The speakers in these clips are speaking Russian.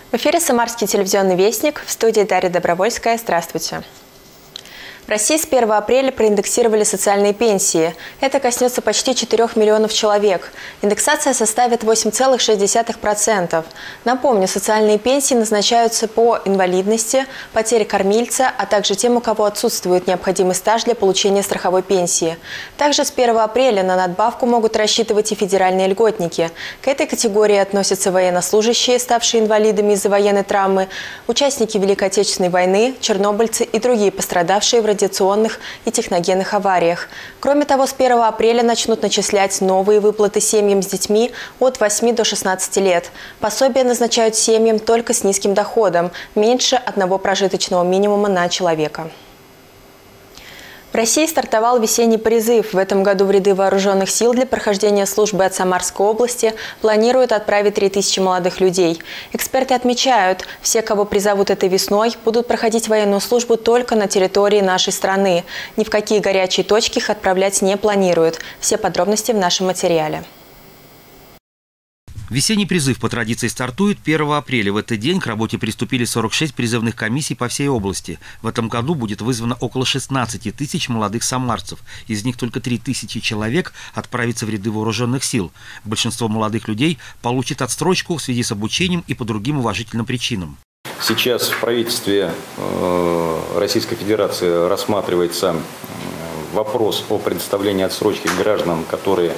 В эфире «Самарский телевизионный вестник», в студии Дарья Добровольская. Здравствуйте. В России с 1 апреля проиндексировали социальные пенсии. Это коснется почти 4 миллионов человек. Индексация составит 8,6%. Напомню, социальные пенсии назначаются по инвалидности, потере кормильца, а также тем, у кого отсутствует необходимый стаж для получения страховой пенсии. Также с 1 апреля на надбавку могут рассчитывать и федеральные льготники. К этой категории относятся военнослужащие, ставшие инвалидами из-за военной травмы, участники Великой Отечественной войны, чернобыльцы и другие пострадавшие в радиационных и техногенных авариях. Кроме того, с 1 апреля начнут начислять новые выплаты семьям с детьми от 8 до 16 лет. Пособия назначают семьям только с низким доходом, меньше одного прожиточного минимума на человека. В России стартовал весенний призыв. В этом году в ряды вооруженных сил для прохождения службы от Самарской области планируют отправить 3000 молодых людей. Эксперты отмечают, все, кого призовут этой весной, будут проходить военную службу только на территории нашей страны. Ни в какие горячие точки их отправлять не планируют. Все подробности в нашем материале. Весенний призыв по традиции стартует 1 апреля. В этот день к работе приступили 46 призывных комиссий по всей области. В этом году будет вызвано около 16 тысяч молодых самарцев. Из них только 3000 человек отправятся в ряды вооруженных сил. Большинство молодых людей получит отсрочку в связи с обучением и по другим уважительным причинам. Сейчас в правительстве Российской Федерации рассматривается вопрос о предоставлении отсрочки гражданам, которые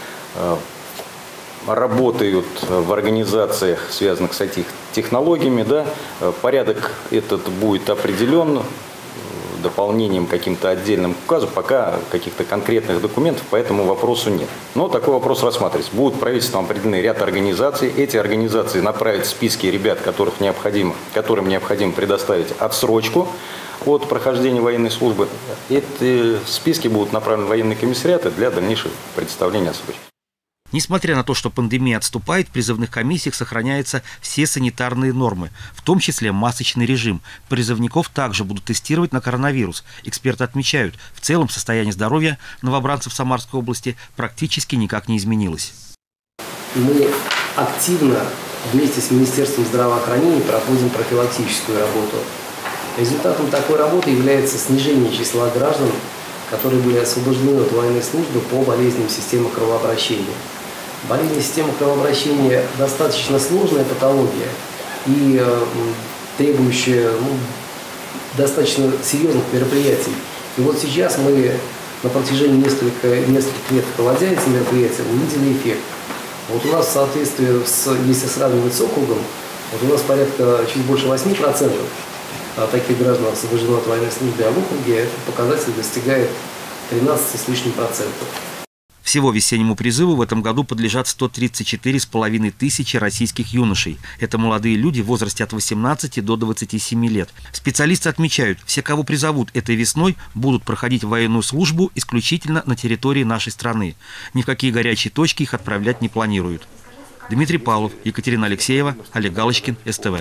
работают в организациях, связанных с IT-технологиями. Да? Порядок этот будет определен дополнением каким-то отдельным указом. Пока каких-то конкретных документов по этому вопросу нет. Но такой вопрос рассматривается. Будут правительством определены ряд организаций. Эти организации направят списки ребят, которым необходимо предоставить отсрочку от прохождения военной службы. Эти списки будут направлены в военные комиссариаты для дальнейшего предоставления отсрочки. Несмотря на то, что пандемия отступает, в призывных комиссиях сохраняются все санитарные нормы, в том числе масочный режим. Призывников также будут тестировать на коронавирус. Эксперты отмечают, в целом состояние здоровья новобранцев Самарской области практически никак не изменилось. Мы активно вместе с Министерством здравоохранения проводим профилактическую работу. Результатом такой работы является снижение числа граждан, которые были освобождены от военной службы по болезням системы кровообращения. Болезнь системы кровообращения достаточно сложная патология и требующая достаточно серьезных мероприятий. И вот сейчас мы на протяжении нескольких лет, проводя эти мероприятия, увидели эффект. Вот у нас в соответствии если сравнивать с округом, вот у нас порядка чуть больше 8% таких граждан освобождено от военной службы, а в округе этот показатель достигает 13 с лишним процентов. Всего весеннему призыву в этом году подлежат 134,5 тысячи российских юношей. Это молодые люди в возрасте от 18 до 27 лет. Специалисты отмечают, все, кого призовут этой весной, будут проходить военную службу исключительно на территории нашей страны. Ни в какие горячие точки их отправлять не планируют. Дмитрий Павлов, Екатерина Алексеева, Олег Галочкин, СТВ.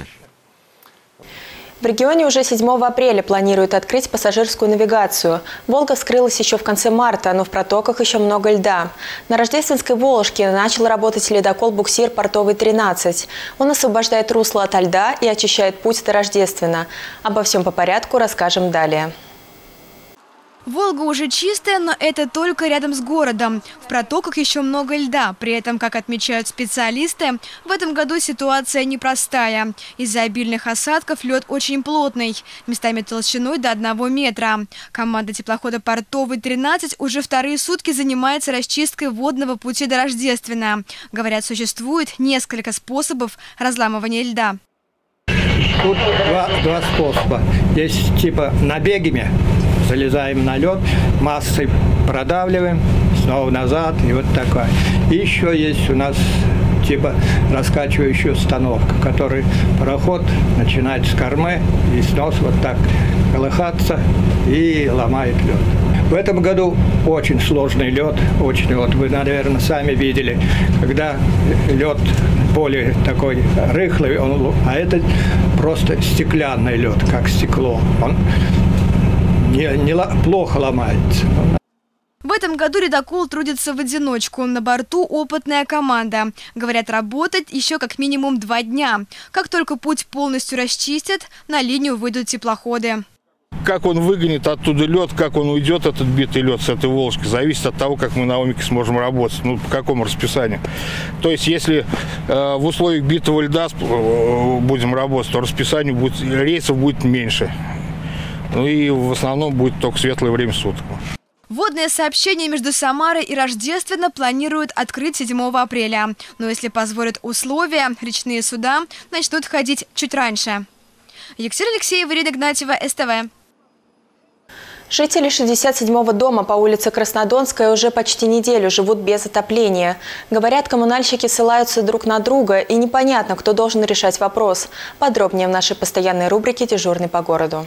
В регионе уже 7 апреля планируют открыть пассажирскую навигацию. Волга вскрылась еще в конце марта, но в протоках еще много льда. На Рождественской Волжке начал работать ледокол-буксир «Портовый 13». Он освобождает русло ото льда и очищает путь до Рождествена. Обо всем по порядку расскажем далее. Волга уже чистая, но это только рядом с городом. В протоках еще много льда. При этом, как отмечают специалисты, в этом году ситуация непростая. Из-за обильных осадков лед очень плотный, местами толщиной до 1 метра. Команда теплохода «Портовый 13» уже вторые сутки занимается расчисткой водного пути до Рождествена. Говорят, существует несколько способов разламывания льда. Тут два способа. Есть типа набегами. Залезаем на лед, массой продавливаем, снова назад, и вот такое. И еще есть у нас типа раскачивающая установка, в которой пароход начинает с кормы и снос вот так колыхаться и ломает лед. В этом году очень сложный лед, очень, вот вы, наверное, сами видели, когда лед более такой рыхлый, а это просто стеклянный лед, как стекло. Он плохо ломается. В этом году ледокол трудится в одиночку. На борту опытная команда. Говорят, работать еще как минимум 2 дня. Как только путь полностью расчистят, на линию выйдут теплоходы. Как он выгонит оттуда лед, как он уйдет, этот битый лед с этой Волжки, зависит от того, как мы на Омике сможем работать, по какому расписанию. То есть, если в условиях битого льда будем работать, то расписание рейсов будет меньше. И в основном будет только светлое время суток. Водное сообщение между Самарой и Рождественно планируют открыть 7 апреля. Но если позволят условия, речные суда начнут ходить чуть раньше. Екатерина Алексеева, Ирина Игнатьева, СТВ. Жители 67-го дома по улице Краснодонская уже почти неделю живут без отопления. Говорят, коммунальщики ссылаются друг на друга, и непонятно, кто должен решать вопрос. Подробнее в нашей постоянной рубрике «Дежурный по городу».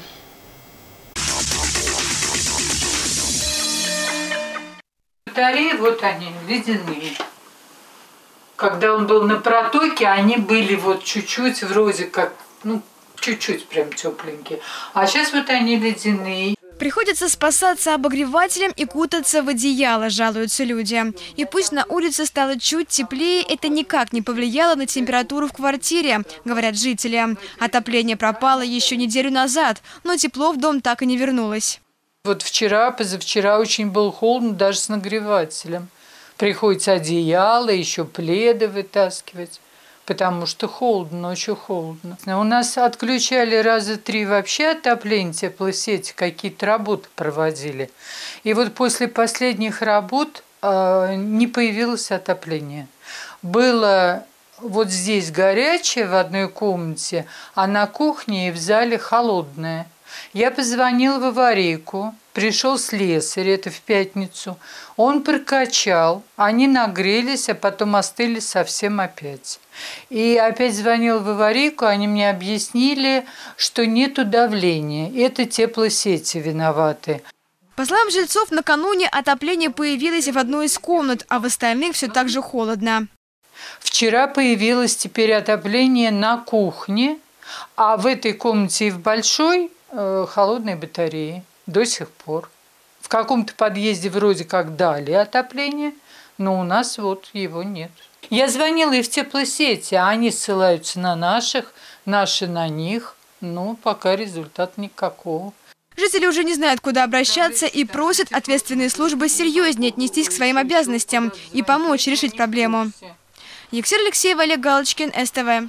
Батареи, вот они, ледяные. Когда он был на протоке, они были вот чуть-чуть, вроде как, чуть-чуть прям тепленькие. А сейчас вот они ледяные. Приходится спасаться обогревателем и кутаться в одеяло, жалуются люди. И пусть на улице стало чуть теплее, это никак не повлияло на температуру в квартире, говорят жители. Отопление пропало еще неделю назад, но тепло в дом так и не вернулось. Вот вчера, позавчера очень было холодно даже с нагревателем. Приходится одеяло, еще пледы вытаскивать. Потому что холодно, ночью холодно. У нас отключали раза 3 вообще отопление, теплосети, какие-то работы проводили. И вот после последних работ не появилось отопление. Было вот здесь горячее в одной комнате, а на кухне и в зале холодное. Я позвонила в аварийку, пришел слесарь, это в пятницу. Он прокачал, они нагрелись, а потом остыли совсем опять. И опять звонил в аварийку, они мне объяснили, что нету давления. Это теплосети виноваты. По словам жильцов, накануне отопление появилось в одной из комнат, а в остальных все так же холодно. Вчера появилось теперь отопление на кухне, а в этой комнате и в большой холодные батареи до сих пор. В каком-то подъезде вроде как дали отопление, но у нас вот его нет. Я звонила и в теплосети, а они ссылаются на наших, наши на них. Пока результата никакого. Жители уже не знают, куда обращаться, и просят ответственные службы серьезнее отнестись к своим обязанностям и помочь решить проблему. Екатерина Алексеева, Олег Галочкин, СТВ.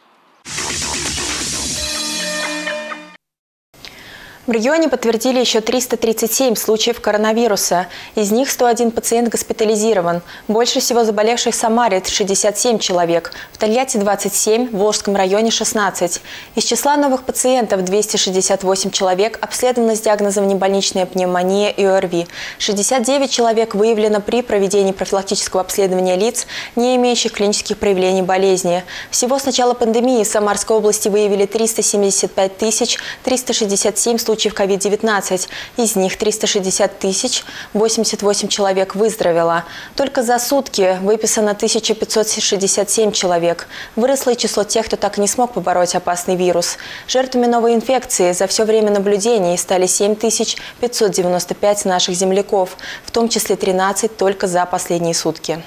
В регионе подтвердили еще 337 случаев коронавируса. Из них 101 пациент госпитализирован. Больше всего заболевших в Самаре – 67 человек, в Тольятти – 27, в Волжском районе – 16. Из числа новых пациентов 268 человек обследовано с диагнозом внебольничная пневмония и ОРВИ. 69 человек выявлено при проведении профилактического обследования лиц, не имеющих клинических проявлений болезни. Всего с начала пандемии в Самарской области выявили 375 367 случаев COVID-19. Из них 360 088 человек выздоровело. Только за сутки выписано 1567 человек. Выросло и число тех, кто так и не смог побороть опасный вирус. Жертвами новой инфекции за все время наблюдений стали 7595 наших земляков, в том числе 13 только за последние сутки.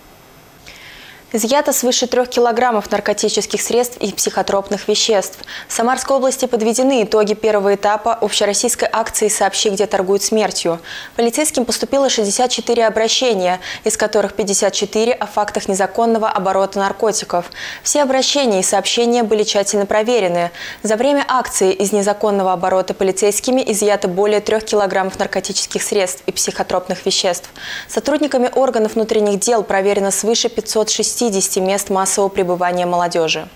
Изъято свыше 3 килограммов наркотических средств и психотропных веществ. В Самарской области подведены итоги первого этапа общероссийской акции «Сообщи, где торгуют смертью». Полицейским поступило 64 обращения, из которых 54 о фактах незаконного оборота наркотиков. Все обращения и сообщения были тщательно проверены. За время акции из незаконного оборота полицейскими изъято более 3 килограммов наркотических средств и психотропных веществ. Сотрудниками органов внутренних дел проверено свыше 560 мест массового пребывания молодежи.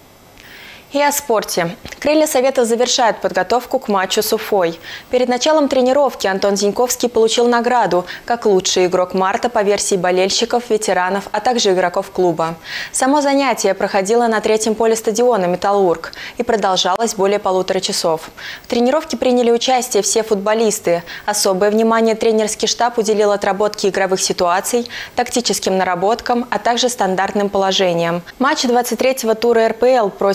И о спорте. Крылья Советов завершают подготовку к матчу с Уфой. Перед началом тренировки Антон Зиньковский получил награду как лучший игрок марта по версии болельщиков, ветеранов, а также игроков клуба. Само занятие проходило на 3-м поле стадиона «Металлург» и продолжалось более 1,5 часов. В тренировке приняли участие все футболисты. Особое внимание тренерский штаб уделил отработке игровых ситуаций, тактическим наработкам, а также стандартным положениям. Матч 23-го тура РПЛ против Уфы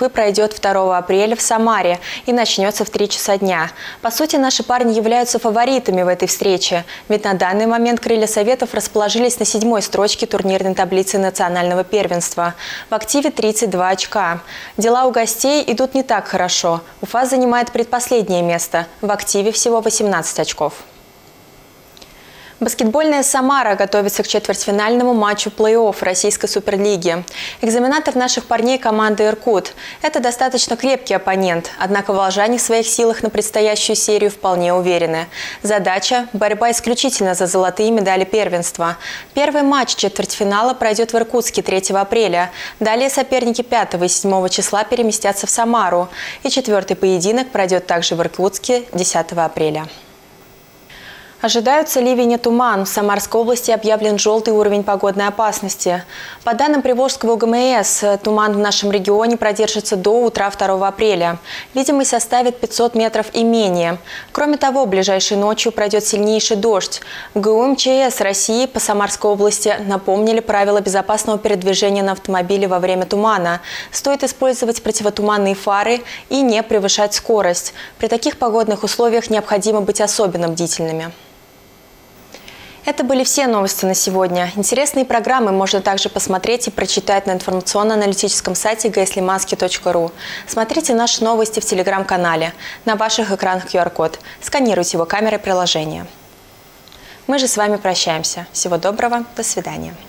Москвы пройдет 2 апреля в Самаре и начнется в 3 часа дня. По сути, наши парни являются фаворитами в этой встрече, ведь на данный момент крылья Советов расположились на 7-й строчке турнирной таблицы национального первенства. В активе 32 очка. Дела у гостей идут не так хорошо. Уфа занимает предпоследнее место. В активе всего 18 очков. Баскетбольная «Самара» готовится к четвертьфинальному матчу плей-офф Российской суперлиги. Экзаменатор наших парней – команда «Иркут». Это достаточно крепкий оппонент, однако волжане в своих силах на предстоящую серию вполне уверены. Задача – борьба исключительно за золотые медали первенства. Первый матч четвертьфинала пройдет в Иркутске 3 апреля. Далее соперники 5 и 7 числа переместятся в Самару. И 4-й поединок пройдет также в Иркутске 10 апреля. Ожидаются ливень и туман. В Самарской области объявлен желтый уровень погодной опасности. По данным Приволжского УГМС, туман в нашем регионе продержится до утра 2 апреля. Видимость составит 500 метров и менее. Кроме того, ближайшей ночью пройдет сильнейший дождь. В ГУ МЧС России по Самарской области напомнили правила безопасного передвижения на автомобиле во время тумана. Стоит использовать противотуманные фары и не превышать скорость. При таких погодных условиях необходимо быть особенно бдительными. Это были все новости на сегодня. Интересные программы можно также посмотреть и прочитать на информационно-аналитическом сайте gslimansky.ru. Смотрите наши новости в телеграм-канале. На ваших экранах QR-код. Сканируйте его камерой приложения. Мы же с вами прощаемся. Всего доброго. До свидания.